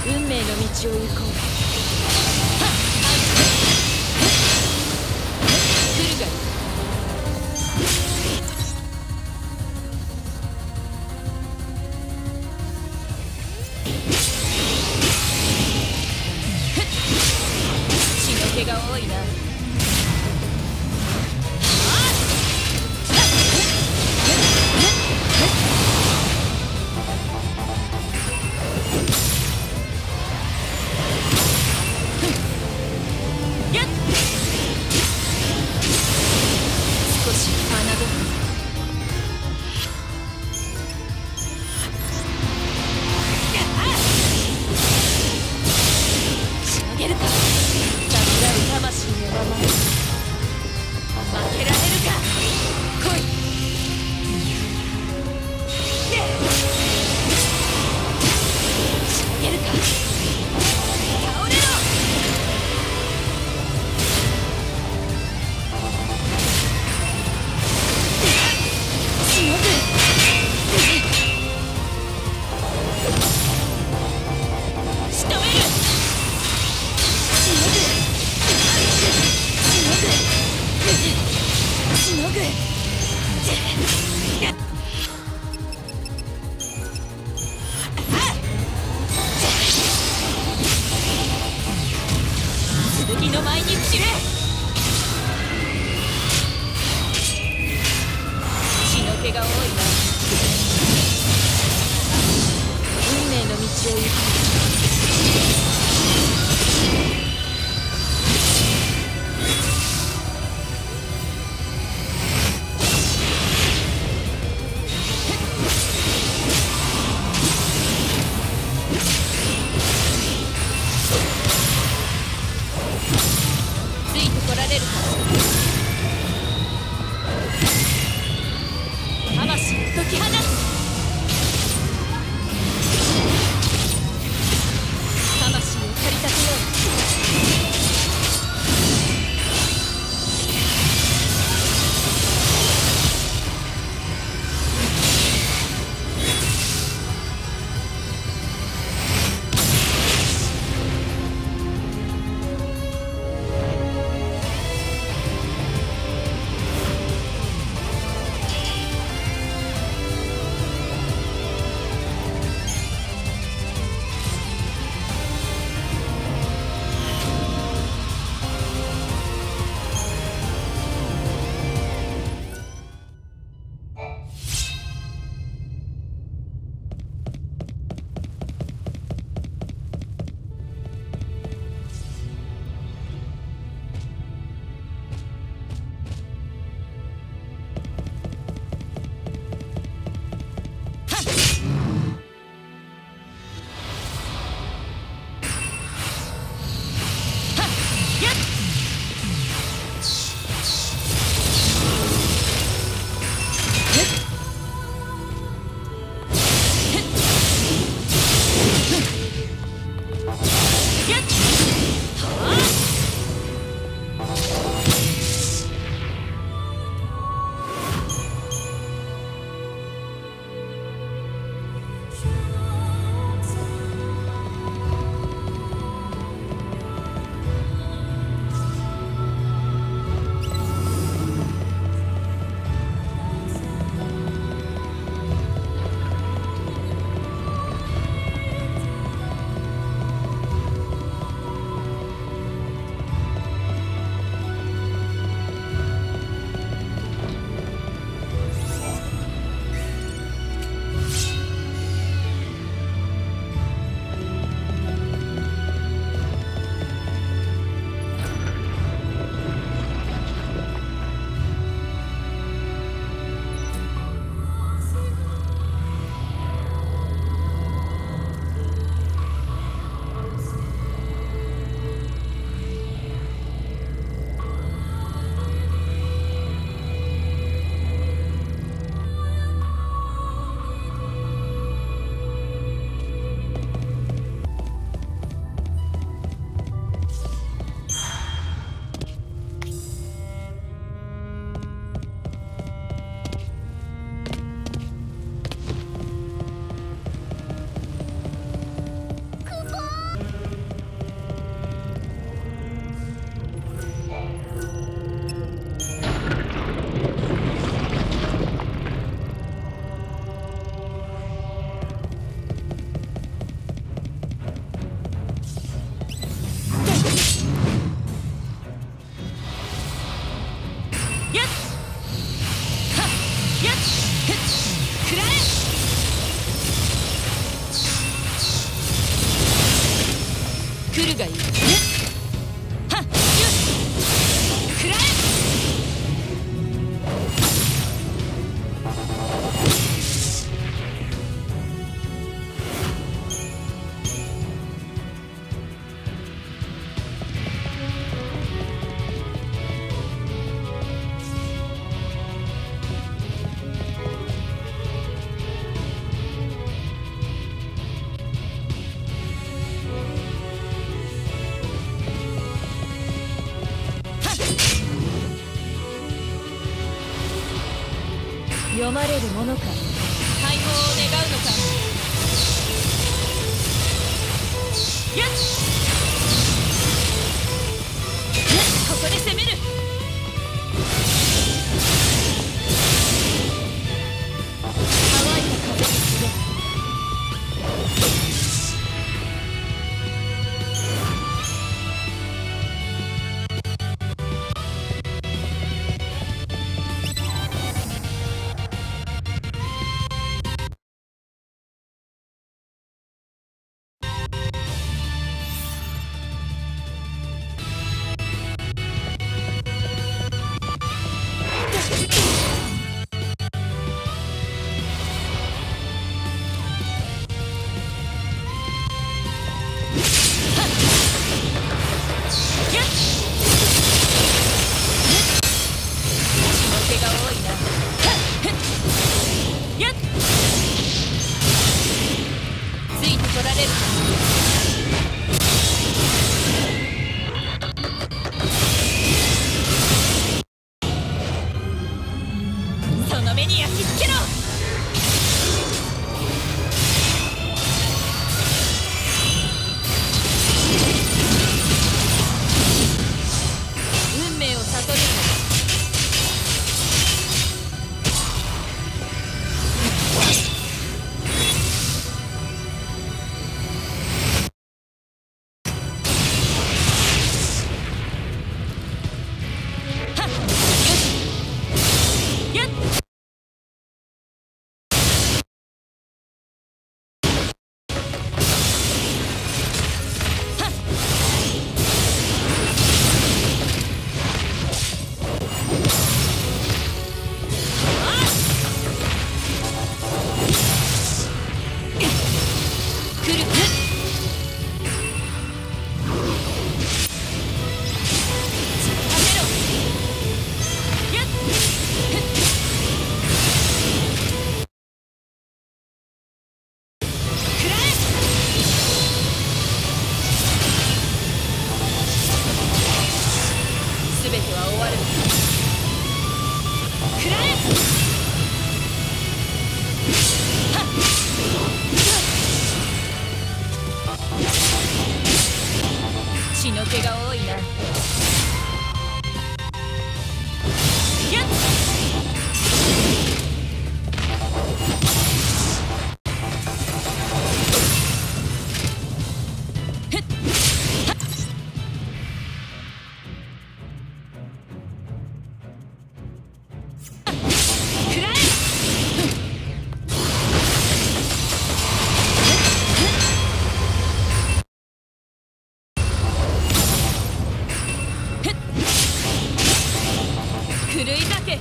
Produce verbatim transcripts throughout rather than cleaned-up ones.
運命の道を行こう。来るがいい。血の気が多いな。少し侮る。しのげるか。さすがに魂の来るがいい。はっ、よし、食らえ。読まれるものか。解放を願うのか。やっ、ここで攻める。乾いた風に告げ。その目に焼き付けろ。運命を悟る。血の気が多いな。やっ、狂い酒。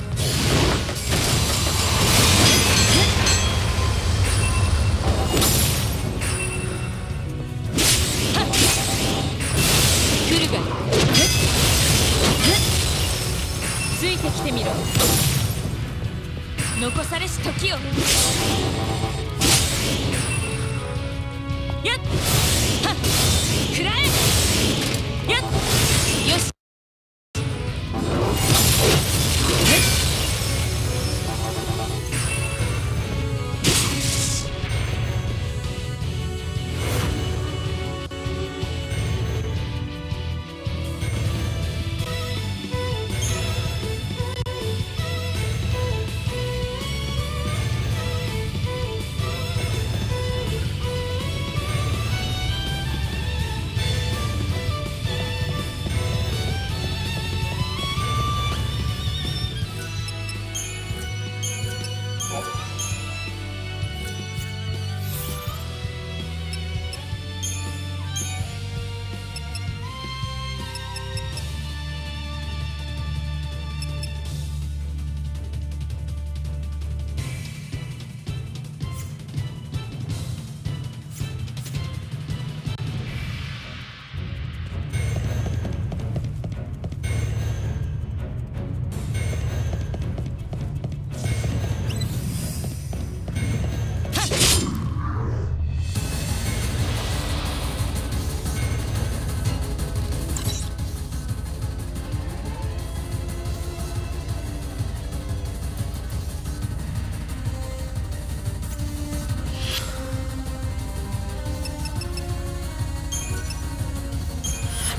来るがついてきてみろ。残されし時を。やっ、はっ、食らえ。やっ、よし。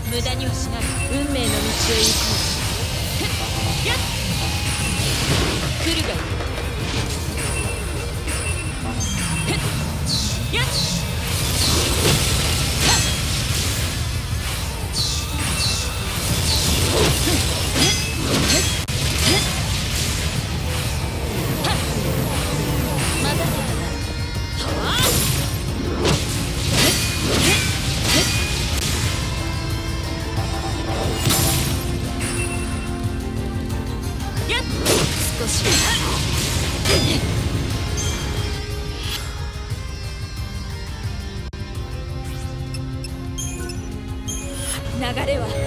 無駄にはしない。運命の道を行こう。やっ来るがいい。やっまだ少し流れは今変わる。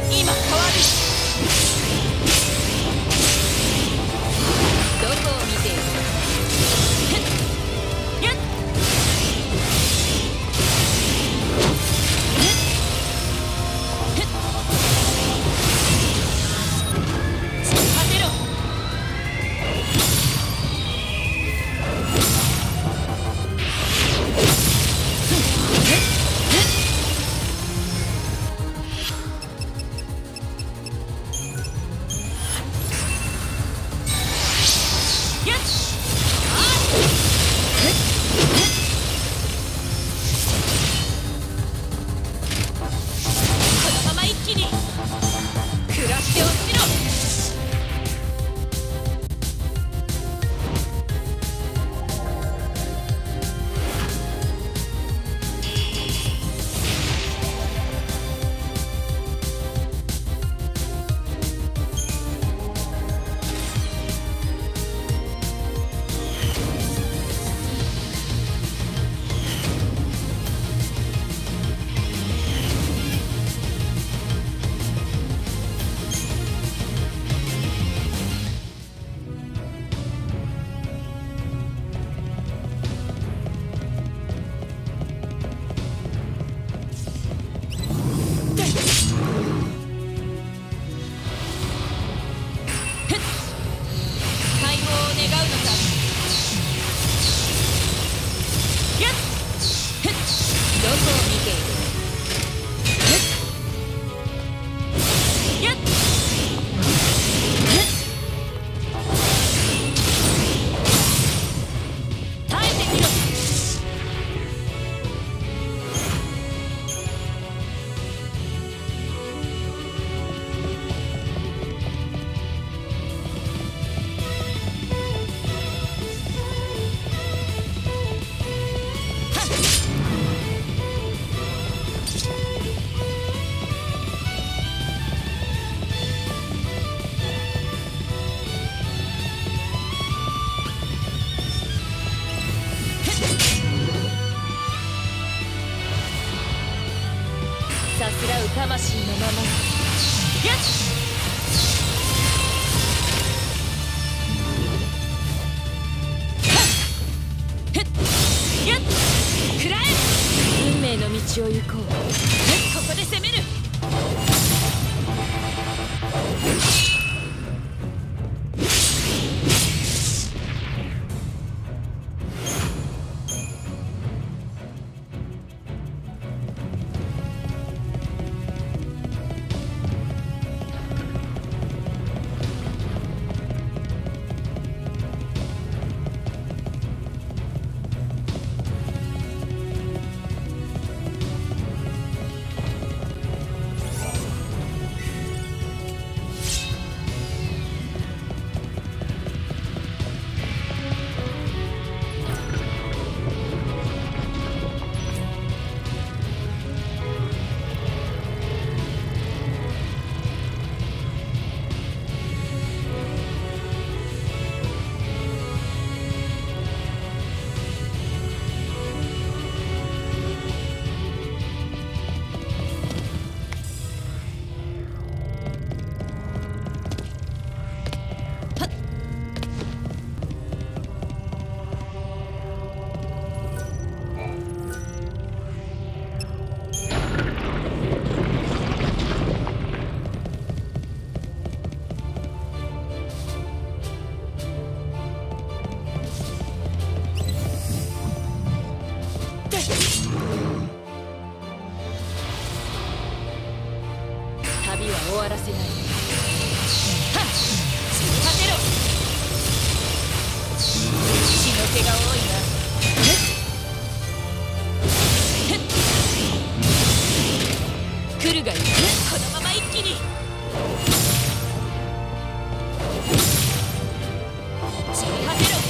どこを見ている。やっ当てろ。さすらう魂のまま。やっやっ食らえ。運命の道を行こう。ここで攻める。 旅は終わらせない。はっ、散り果てろ。血の気が多いな。来るがいい。このまま一気に散り果てろ。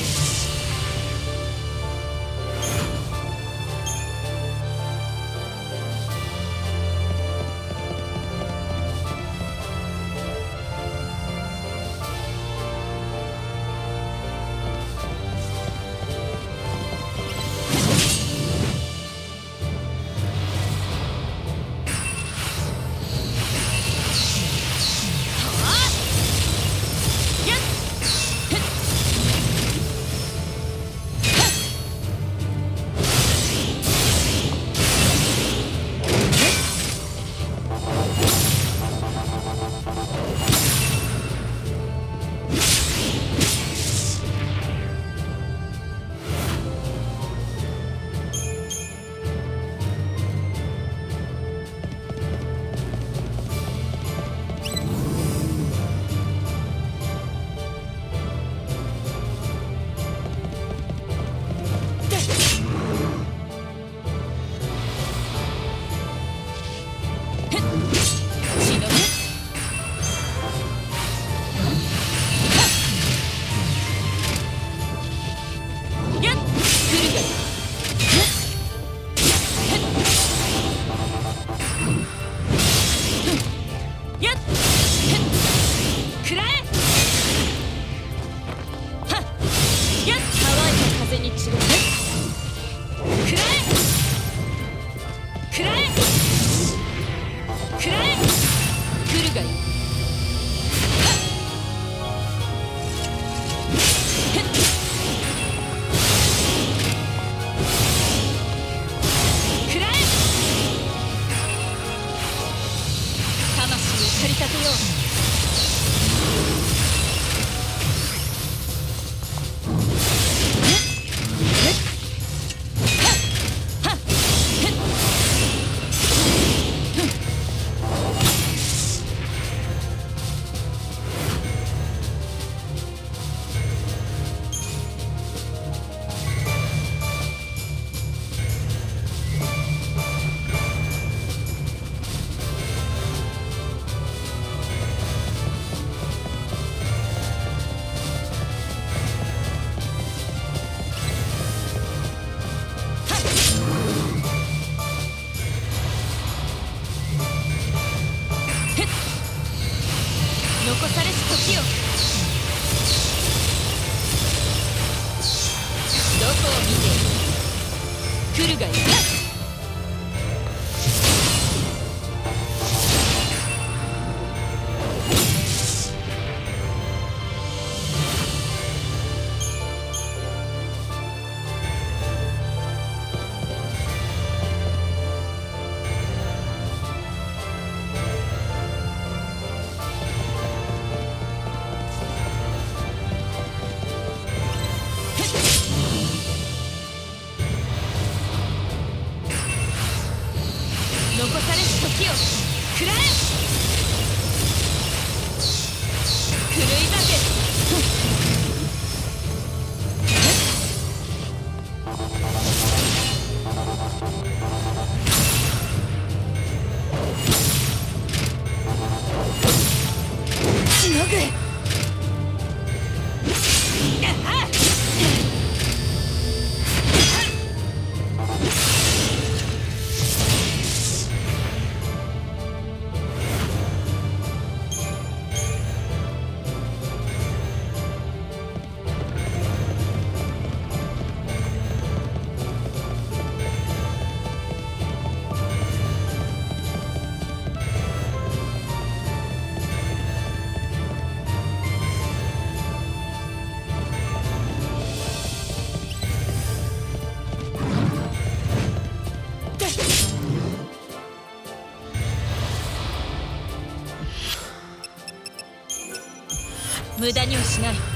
残されし時よ。どこを見ている。来るがいい。残されし時を食らえ。狂い酒。しのぐ。無駄にはしない。よっ。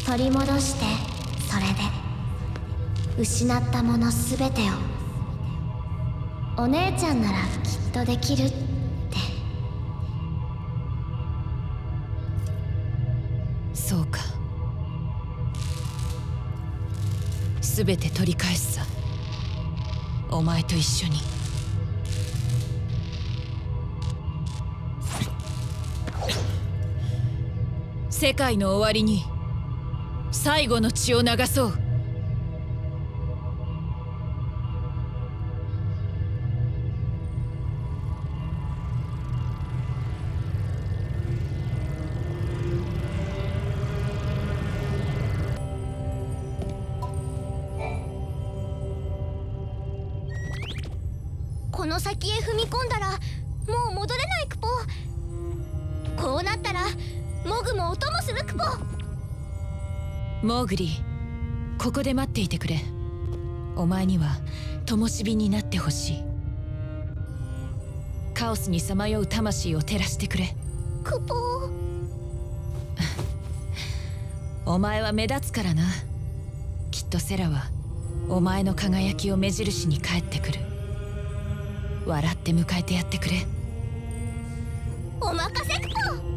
取り戻して、それで失ったものすべてを。お姉ちゃんならきっとできるって。 そうか。すべて取り返すさ、お前と一緒に。世界の終わりに最後の血を流そう。 この先へ踏み込んだらもう戻れないクポ。こうなったらモグもお供するクポ。 モーグリー、ここで待っていてくれ。お前には灯火になってほしい。カオスにさまよう魂を照らしてくれ。 クポ。 お前は目立つからな。きっとセラはお前の輝きを目印に帰ってくる。笑って迎えてやってくれ。 お任せクポ。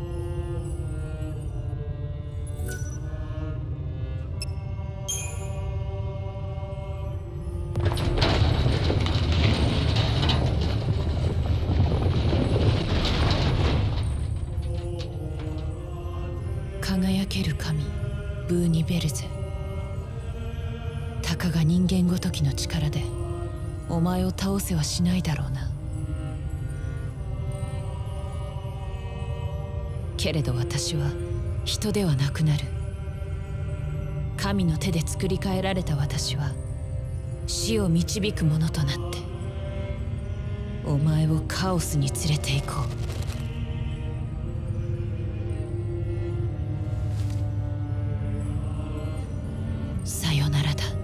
輝ける神ブーニベルゼ。たかが人間ごときの力でお前を倒せはしないだろうな。けれど私は人ではなくなる。神の手で作り変えられた私は死を導くものとなってお前をカオスに連れて行こう。さよならだ。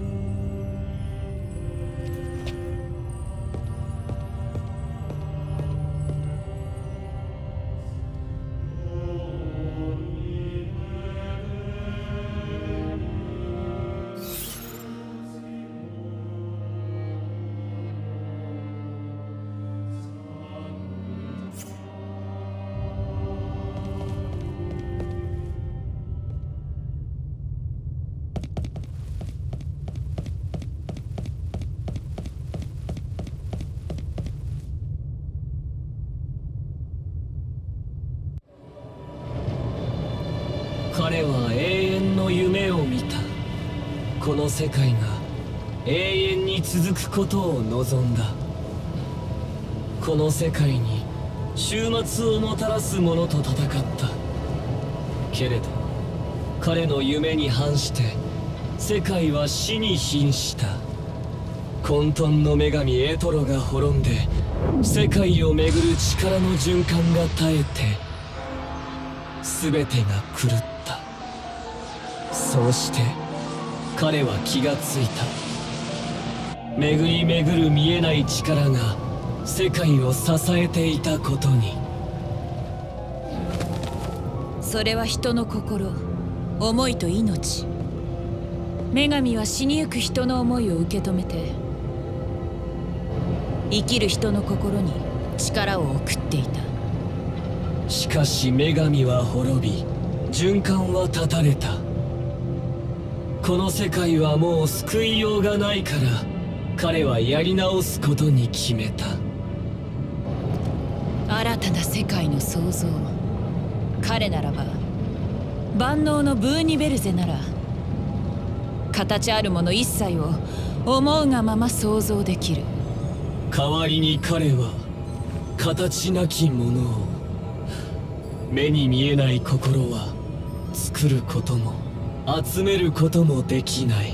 彼は永遠の夢を見た。この世界が永遠に続くことを望んだ。この世界に終末をもたらす者と戦った。けれど彼の夢に反して世界は死に瀕した。混沌の女神エトロが滅んで世界を巡る力の循環が絶えて全てが狂った。そうして彼は気がついた。巡り巡る見えない力が世界を支えていたことに。 それは人の心、思いと命。女神は死にゆく人の思いを受け止めて生きる人の心に力を送っていた。 しかし女神は滅び循環は断たれた。この世界はもう救いようがないから彼はやり直すことに決めた。 新たな世界の創造。彼ならば万能のブーニベルゼなら形あるもの一切を思うがまま想像できる。 代わりに彼は形なきものを、目に見えない心は作ることも集めることもできない。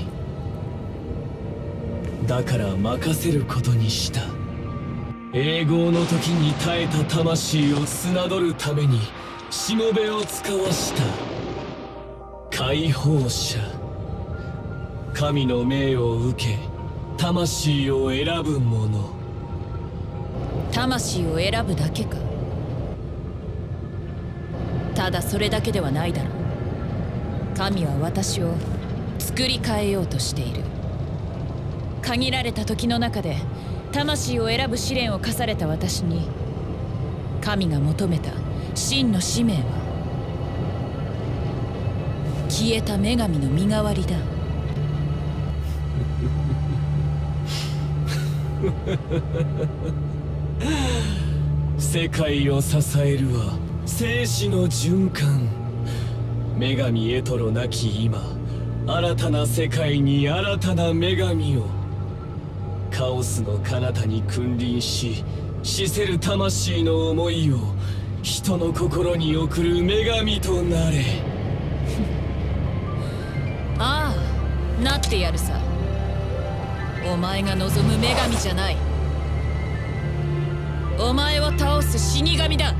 だから任せることにした。永劫の時に耐えた魂を侮るためにしもべを使わした。解放者。神の命を受け魂を選ぶ者。 魂を選ぶだけか。ただそれだけではないだろう。 神は私を作り変えようとしている。限られた時の中で魂を選ぶ試練を課された私に、神が求めた真の使命は消えた女神の身代わりだ。 世界を支えるは生死の循環。女神エトロなき今、新たな世界に新たな女神を、カオスの彼方に君臨し、死せる魂の思いを人の心に送る女神となれ。 ああ、なってやるさ。お前が望む女神じゃない。お前を倒す死神だ。